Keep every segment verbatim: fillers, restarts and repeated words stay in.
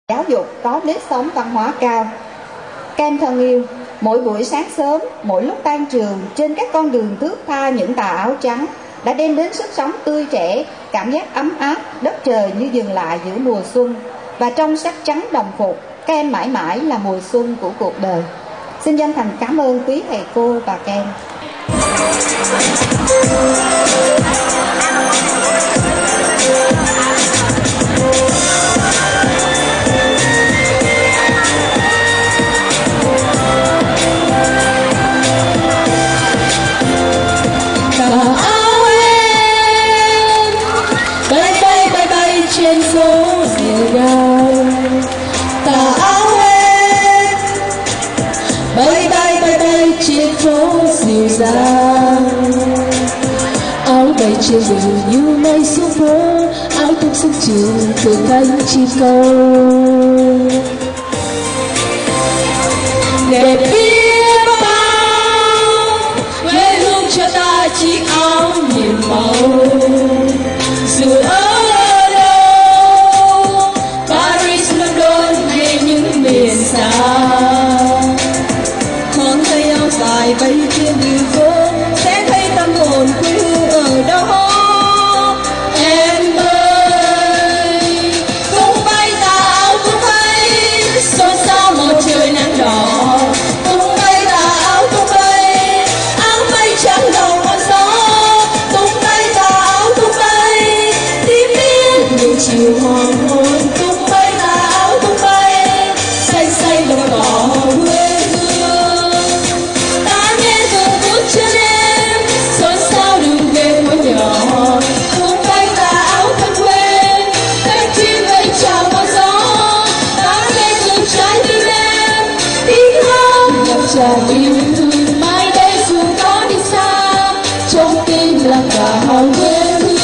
Giáo dục có nếp sống văn hóa cao. Các em thân yêu, mỗi buổi sáng sớm, mỗi lúc tan trường, trên các con đường thướt tha những tà áo trắng đã đem đến sức sống tươi trẻ, cảm giác ấm áp, đất trời như dừng lại giữa mùa xuân. Và trong sắc trắng đồng phục, các em mãi mãi là mùa xuân của cuộc đời. Xin chân thành cảm ơn quý thầy cô và các em. Trên phố dịu dàng, tà áo em bay bay bay bay trên phố dịu dàng, áo bay trên đường như mây xuống phố, áo tung xuống trường từ cánh chim câu. Đẹp biết bao quê hương cho ta chiếc áo nhiều màu, dù ở miền xa, con thấy áo dài bay trên đường phố, sẽ thấy tâm hồn quê hương ở đó. Em ơi, tung bay tà áo tung bay, xôn xao màu trời nắng đỏ. Tung bay tà áo tung bay, áo mây trắng đầu ngọn gió. Tung bay tà áo tung bay, tim biết những chiều hoàng hôn. Tung bay tà áo tung bay, xanh xanh đồng cỏ quê hương. Ta nghe từng bước chân em, xôn xao đường về phố nhỏ. Tung bay tà áo thân quen, cánh chim vẫy chào mưa gió. Ta nghe từng trái tim em, tiếng hát ngập tràn yêu thương. Mai đây dù có đi xa, trong tim là cả hòn quê hương.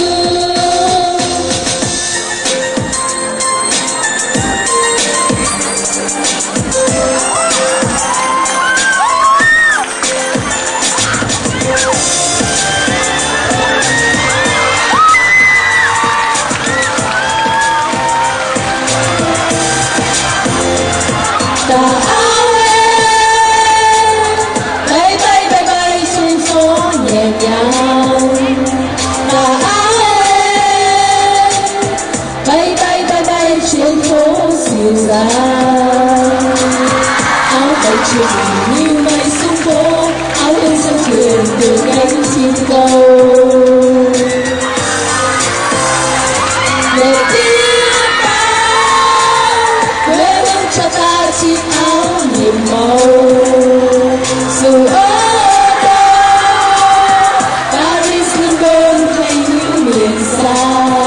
Tà áo em bay bay bay bay trên phố nhẹ nhàng. Tà áo em bay bay bay bay trên phố dịu dàng, áo bay trên đường như mây xuống phố, áo tung sân thuyền từ cánh chim câu. Để biết bao quê hương cho ta chiếc áo nhiệm màu, dù ở đâu Paris, London hay những miền xa.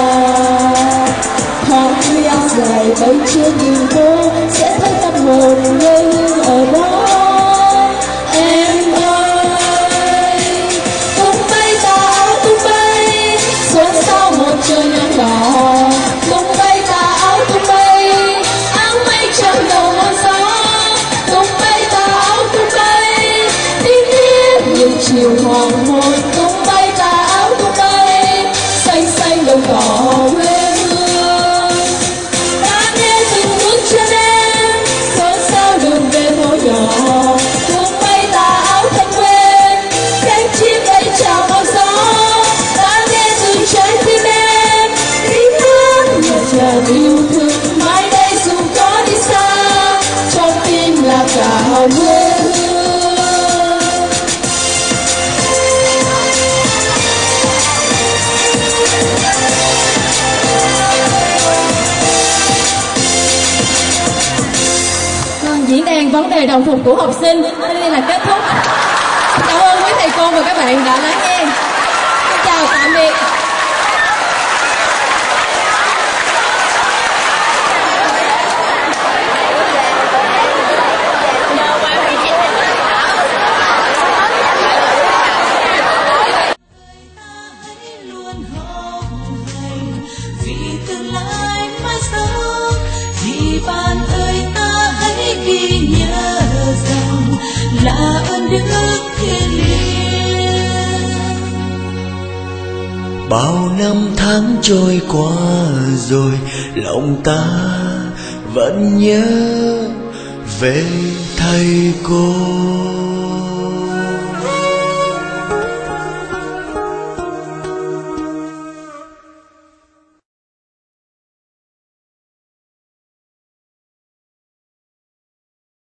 Thoáng khi áo dài bay trên đường phố, sẽ thấy tâm hồn quê hương ở đó. Em ơi, tung bay tà áo tung bay, xôn xao một trời nắng đỏ. Tung bay tà áo tung bay, áo mây trắng đầu ngọn gió. Tung bay tà áo tung bay, tim biết những chiều hoàng hôn. Tung bay tà áo tung bay, xanh xanh đồng cỏ quê hương. Ta nghe từng bước chân em, xôn xao đường về phố nhỏ. Tung bay tà áo thân quen, cánh chim vẫy chào mưa gió. Ta nghe từng trái tim em, tiếng hát ngập tràn yêu thương. Mai đây dù có đi xa, trong tim là cả hòn quê hương. Diễn đàn vấn đề đồng phục của học sinh đến đây là kết thúc. Cảm ơn quý thầy cô và các bạn đã lắng nghe. Xin chào tạm biệt. Bạn ơi ta hãy ghi nhớ rằng là ơn đức thiêng liêng. Bao năm tháng trôi qua rồi, lòng ta vẫn nhớ về thầy cô.